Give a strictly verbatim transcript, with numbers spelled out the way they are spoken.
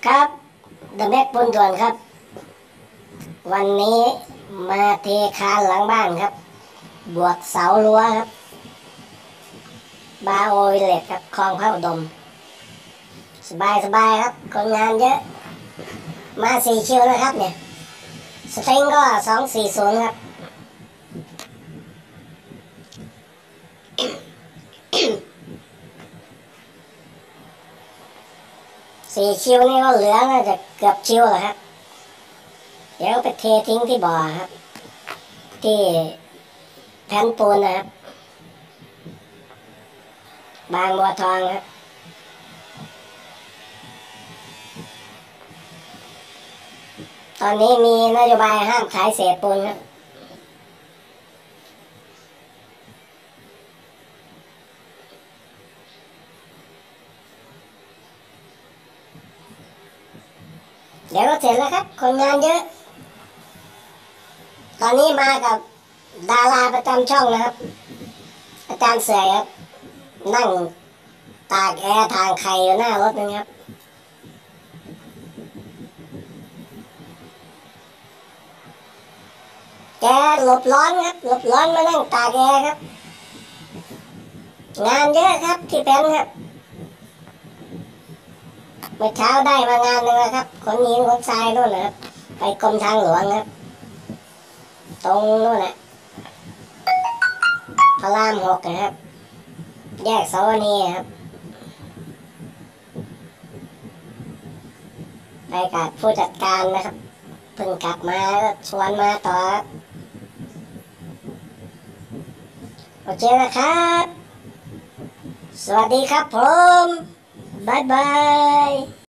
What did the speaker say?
ครับเดอะแม็กปูนด่วนครับวันนี้มาเทคานหลังบ้านครับบวกเสารั้วครับบาโอวิเลตครับคลองพระอุดมสบายสบายครับคนงานเยอะมาสี่คิวนะครับเนี่ยสตริงก็สองสี่ศูนย์ครับสี่คิวนี่ก็เหลือน่าจะเกือบคิวแล้วครับเดี๋ยวไปเททิ้งที่บ่อครับที่แผ่นปูนนะครับบางบัวทองครับตอนนี้มีนโยบายห้ามขายเศษปูนครับเดี๋ยวก็เสร็จแล้วครับคนงานเยอะตอนนี้มากับดาราประจำช่องนะครับอาจารย์เสยครับนั่งตากแอร์ทางไข่อยู่หน้ารถนึงครับแกหลบร้อนครับหลบร้อนมานั่งตากแอร์ครับงานเยอะครับที่เป็นครับเมื่อเช้าได้มางานนึงนะครับขนหินขนทรายนู่นนะครับไปกรมทางหลวงครับตรงนู่นแหละพระรามหกนะครับแยกสวนีครับไปกับผู้จัดการนะครับเพิ่งกลับมาแล้วชวนมาต่อโอเคนะครับสวัสดีครับผมบ๊ายบาย